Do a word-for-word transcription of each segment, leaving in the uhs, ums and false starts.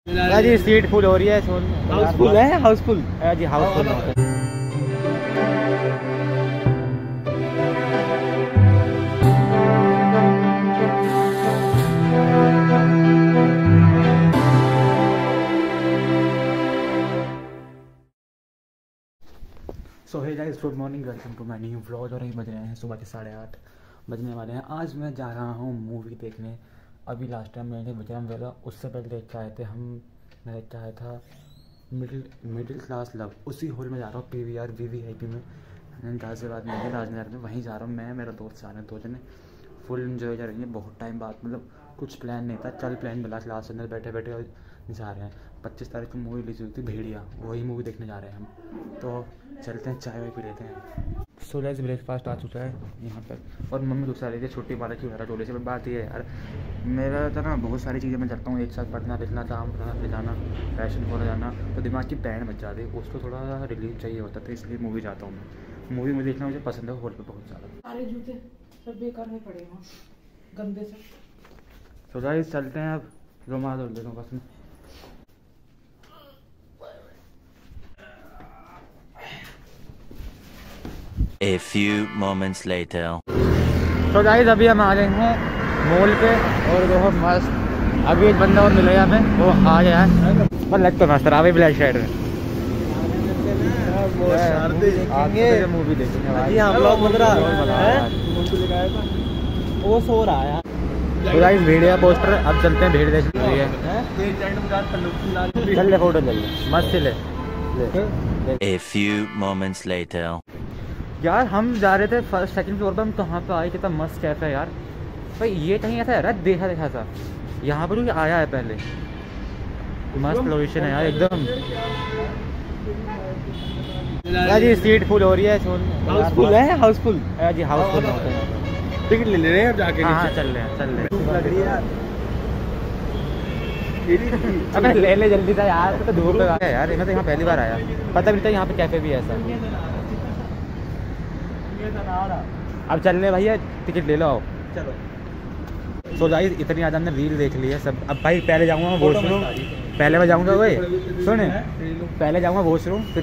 जी seat full हो रही है। हाउसफुल है, हाउसफुल जी housefull. So hey guys, good morning, welcome to my new vlog. और अभी बज रहे हैं सुबह के साढ़े आठ बजने वाले हैं। आज मैं जा रहा हूँ मूवी देखने। अभी लास्ट टाइम मैंने विक्रम वेला, उससे पहले देख के आए थे हम। मैं देख के आया था मिडिल मिडिल क्लास लव। उसी हॉल में जा रहा हूँ, P V R V V I P में गाजियाबाद में है, राजनगर में। वहीं जा रहा हूँ मैं, मेरा दोस्त जा रहे हैं, दो जने। फुल इन्जॉय करेंगे। बहुत टाइम बाद, मतलब कुछ प्लान नहीं था, चल प्लान मिला क्लास के अंदर बैठे बैठे और जा रहे हैं। पच्चीस तारीख को मूवी रिलीज हुई थी भेड़िया, वही मूवी देखने जा रहे हैं हम। तो चलते हैं, चाय वाय पी लेते हैं। सोलह से ब्रेकफास्ट आ चुका है यहाँ पर। और मम्मी दूसरा रही थी छुट्टी वाला की वगैरह टोले से। बात ये है यार, मेरा तो ना बहुत सारी चीज़ें मैं करता हूँ एक साथ, पढ़ना लिखना, काम करना, ले जाना, फैशन हो जाना, तो दिमाग की बैंड मच जाती है। उसको थोड़ा रिलीफ चाहिए होता था, इसलिए मूवी जाता हूँ मैं। मूवी में देखना मुझे पसंद है हॉल पर बहुत ज़्यादा। सारे जूते सब बेकार में पड़े हैं, गंदे से। तो गाइस चलते हैं अब। रुमाल धो लेता हूँ बस। A few moments later. तो गाइस अभी हम आ गए हैं मॉल पे, और देखो मस्त। अभी एक बंदा और मिला यहाँ पे, वो आ गया है, पर लग तो मस्त रहा है ब्लैक शर्ट में। मूवी देखेंगे हम लोग वो सो रहा है। तो गाइस भेड़िया पोस्टर, अब चलते हैं भेड़ देखने के लिए। चल ले फोटो ले ले, मस्त ले। A few moments later. यार हम जा रहे थे फर्स्ट सेकंड फ्लोर पर, हम कहाँ पे आए, कितना मस्त कैफे है यार। भाई ये कहीं ऐसा है यार, देखा देखा था यहाँ पर आया है पहले। मस्त लोकेशन है यार एकदम। जी सीट फुल हो रही है। हाउसफुल है, हाउसफुल जी हाउसफुल। टिकट ले ले रहे हैं जाके। हाँ चल रहे हैं, चल रहे हैं। लग रही है यार। अबे ले ले जल्दी से यार, तो धूप लगा है यार। मैं तो यहाँ पहली बार आया, पता भी नहीं था यहाँ पे कैफे भी है ऐसा। अब चलने भैया, टिकट ले लो, आओ चलो। सो गाइस इतनी ज़्यादा हमने रील देख ली है सब। अब भाई पहले जाऊँगा मैं वॉशरूम, पहले मैं जाऊँगा वही सुने, पहले जाऊँगा वॉशरूम, फिर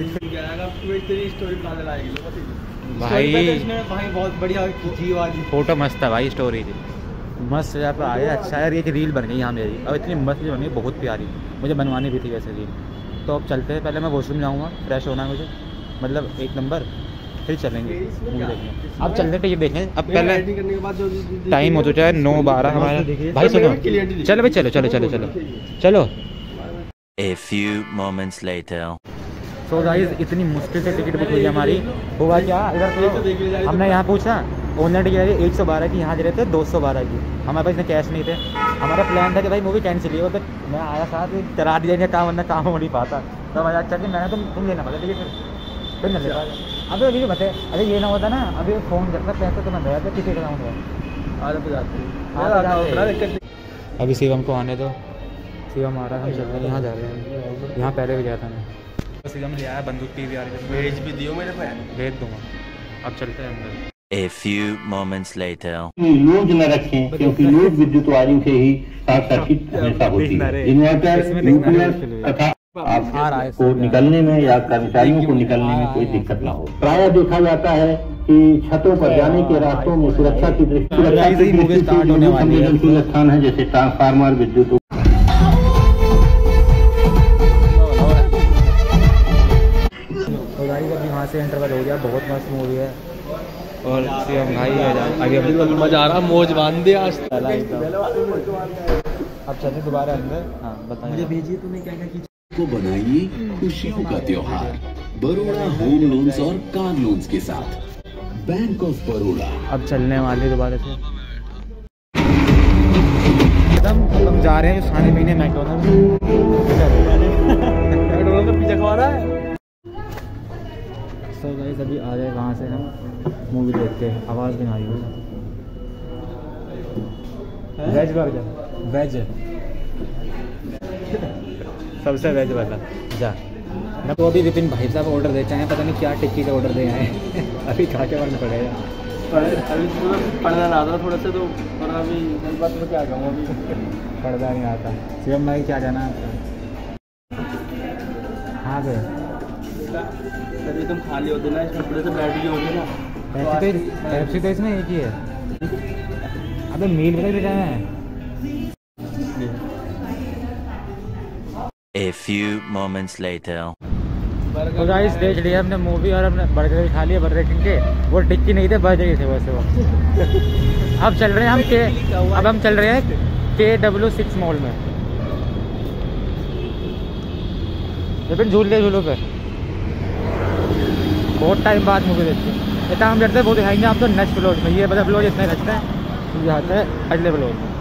भाई भाई बहुत बढ़िया खींची वाली फोटो मस्त है भाई, स्टोरी थी मस्त जगह पर आए। अच्छा यार, एक रील बन गई यहाँ मेरी, और इतनी मस्त रील बनी, बहुत प्यारी। मुझे बनवानी भी थी वैसे रील। तो अब चलते हैं, पहले मैं वॉशरूम जाऊँगा, फ्रेश होना है मुझे, मतलब एक नंबर, फिर चलेंगे मूवी देखने। अब चलते टिकट देखने। अब पहले टाइम हो चुका है नौ बारह हमारा। भाई सुनो, चलो भाई, चलो चलो चलो चलो चलो। A few moments later. So guys इतनी मुश्किल से टिकट बुक हुई हमारी। हुआ क्या, इधर तो हमने यहाँ पूछा, ऑनलाइन टिकट है एक सौ बारह की, यहाँ दे रहे थे दो सौ बारह की। हमारे पास इतने कैश नहीं थे। हमारा प्लान था कि भाई मूवी कैंसिल ही हो, तो मैं आया साथ करा दिया काम, वरना काम हो नहीं पाता। तो मैं अच्छा कि मैंने तुम तुम लेना पड़ा टिकट, फिर न ले पाया। अभी अभी बता, अरे ये ना होता ना, अभी फ़ोन करता, पैसे तो बंद हो जाते, किसी अकाउंट में आधे पे जाते। अभी शिवम को आने दो, शिवम आ रहा है, हम चल रहे हैं, यहाँ जा रहे हैं। यहाँ पहले भी गया था मैं। तो शिवम ले आया बंदूक, पी वी आर भेज भी दियो मेरे पे, भेज दूँगा। अब चलते हैं अंदर। A few moments later. Use न रखें, क्योंकि यूज विद्युत वायरिंग से ही शॉर्ट सर्किट हमेशा होती है। इन्वर्टर, यूपीएस तथा आपको निकलने में या कर्मचारियों को निकलने में कोई दिक्कत ना हो। प्रायः देखा जाता है कि छतों पर जाने के रास्तों में सुरक्षा की दृष्टि संवेदनशील स्थान है, जैसे ट्रांसफार्मर, विद्युत। अभी वहाँ से इंटरवल हो गया, बहुत मस्त मूवी है। और शिवम भाई आगे मजा आ रहा, मौज बांध दिया आज। अब चलते दोबारा अंदर। हाँ बताइए, मुझे भेजिए तूने क्या क्या की को बनाइए खुशियों का त्योहार बड़ौदा होम लोन्स और कार लोन्स के साथ, बैंक ऑफ बड़ौदा। अब चलने वाले दोबारा से एकदम। हम जा रहे हैं खाने पीने मैकडॉनल्ड्स। मैकडॉनल्ड्स में पिज़्ज़ा खा रहा है। सो गाइस अभी आ जाए वहाँ से हम मूवी देखते हैं। आवाज़ भी आ रही है। वेज बर्गर, वेज सबसे वेज वाला जा ना। तो अभी विपिन भाई साहब ऑर्डर देते हैं, पता नहीं क्या टिक्की का ऑर्डर दे आए हैं। अभी खा के मन पड़ेगा। अभी पढ़ना ना आता थोड़ा सा, तो थोड़ा अभी बात में क्या कहूँ, अभी पढ़ना नहीं आता। शिवम भाई क्या जाना आपका? कहाँ पे? सर एकदम खाली होते ना, इसमें पूरे से बैटरी हो गई ना। पेप्सी तो पेप्सी तो इसमें एक ही है। अबे मील बता क्या है? A few moments later. तो गाइस देख लिया हमने मूवी और हमने बर्गर खा लिया बर्गर किंग के। वो टिक्की नहीं थे, बर्गर थे वैसे वो। अब चल रहे हैं हम के अब हम चल रहे हैं के डब्ल्यू सिक्स मॉल में। लेकिन झूल ले झूलों पे बहुत टाइम बाद मूवी देखते हैं। इतना हम डरते हैं वो दिखाएंगे आपको नेक्स्ट ब्लॉग में। ये बता ब्लॉग इतना रखते हैं, जाते हैं अगले ब्लॉग में।